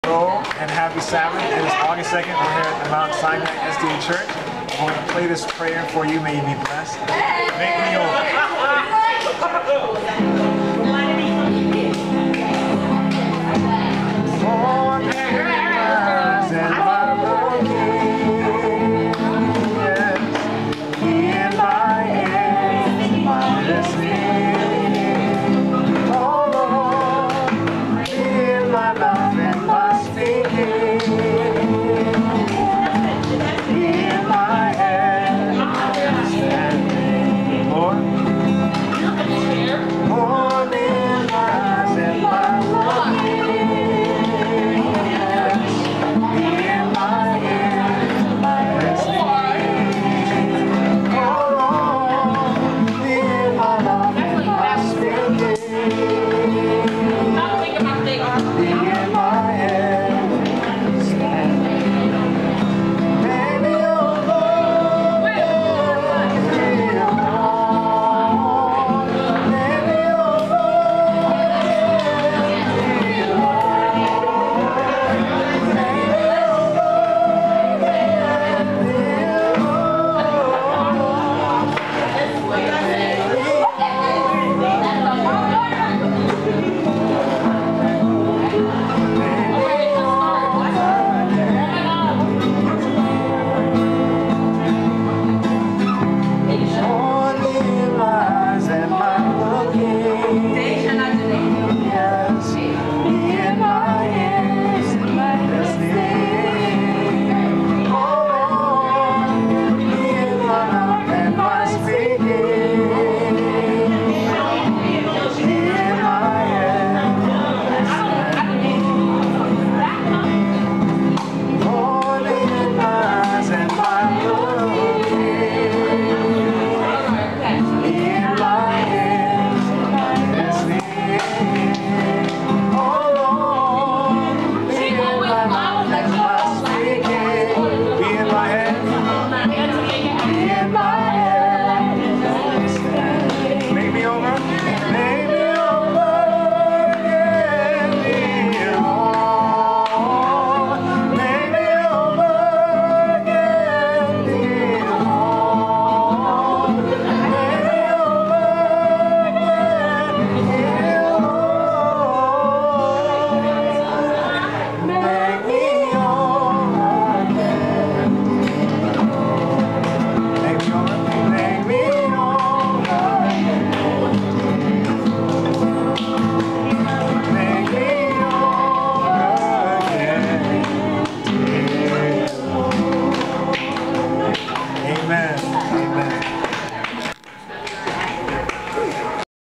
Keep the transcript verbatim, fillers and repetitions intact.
Hello and happy Sabbath. It is August second. We're here at the Mount Sinai S D A Church. I'm going to play this prayer for you. May you be blessed. Make me over.